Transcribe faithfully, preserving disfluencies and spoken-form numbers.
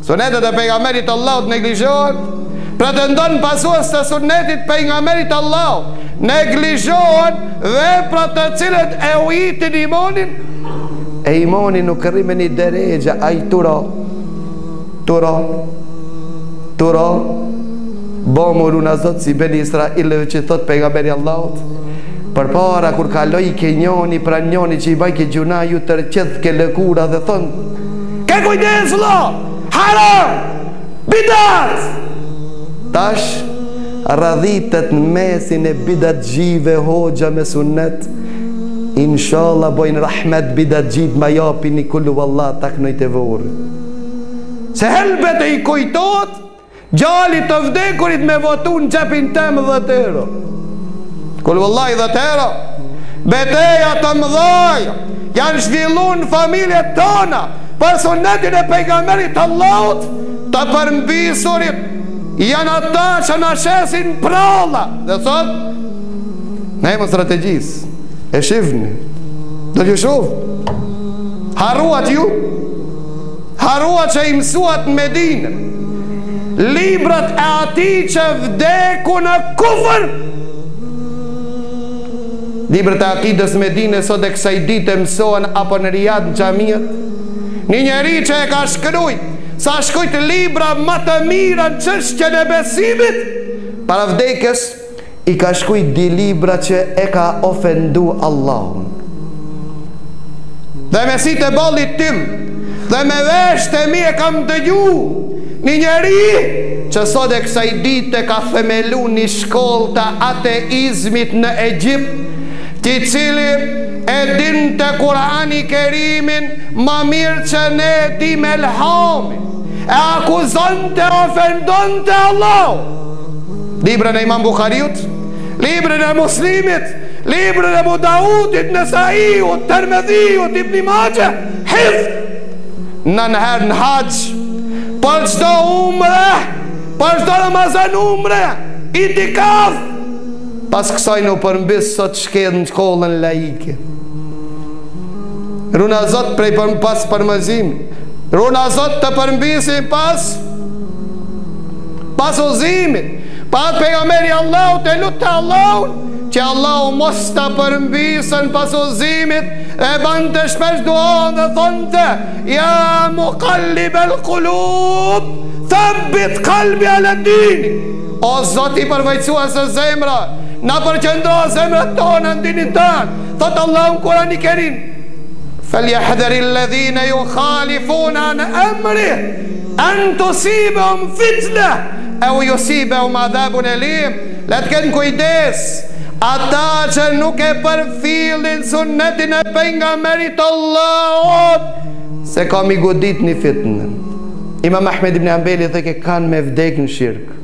Sunetet e pejgamberit Allahut neglizhohen, pretendon pasues të sunetit pejgamberit Allahut, neglizhohen veprat të cilët e ujitin imanin. E imani nuk rri me një deregja, a i tura tura tura bo muru në zotë si beni Israeleve që thot pejgamberi Allahut, për para kur kaloi ke njoni pra njoni që i baj ke gjuna ju të rëqeth ke lëkura dhe thonë ke kujdes lo, haram, bidat. Tash radhitet në mesin e bidat gjive hoxha me sunet, inshallah bojnë rahmet bidat gjit ma japi një kullu Allah tak nëjt e vorë. Se helbet e i kujtot gjallit të vdekurit me votu në qepin temë dhe tëro. Kullu Allah i dhe tëro, beteja të mdhaj janë zhvillu në familjet tona për sunetin e pejgamberit Allahut të përmbisurit janë ata që në shesin pralla dhe thot ne më strategjis e shifni do t'ju shuf haruat ju haruat që i mësuat në Medinë librat e ati që vdeku në kufër. Librat e akidës Medine sot e kësaj dite mësohen apo në Riyadh në xhamiat. Një njeri që e ka shkrujt sa shkujt libra më të mira në çështjen e besimit, para vdekjes i ka shkujt di libra që e ka ofendu Allahun. Dhe me si të bollit tim dhe me vesh të mi e kam dëgju një njeri që sot e kësaj dite ka themelu një shkollë të ateizmit në Egjipt, ti cili e din të Kurani Kerimin ma mirë që ne di me lhamin, e akuzon të ofendon të Allah. Librën e Imam Bukhariut, librën e Muslimit, librën e Abu Daudit, Nesaiut, Tirmidhiut, Ibn Majah, hifz në nëherë në haqë, për çdo umre, për çdo Ramazan umre, itikaf. Pas kësaj në përmbis sot shkedh në shkollën laike. Runa Zot prej për pas përmëzim, runa Zot të përmbisin pas pas uzimit, pas pejgamberi Allahu të lutë të Allahun që Allahu mos të përmbisën pas uzimit e ban të shpesh duan dhe thonë të ja muqallib el kulub thabbit kalbi ala dini. O Zot i përvejcua se zemra na përqendro zemrat tonë në dinin tanë. Thotë Allahu në Kurani Kerim falyahdhari alladhina yukhalifuna an amri an tusibahum fitna aw yusibahum adhabun alim. Le të kenë kujdes ata që nuk e përfillin sunnetin e pejgamberit Allahut se kam i godit një fitnë. Imam Ahmed ibn Hanbali thë ke kanë me vdek në shirk.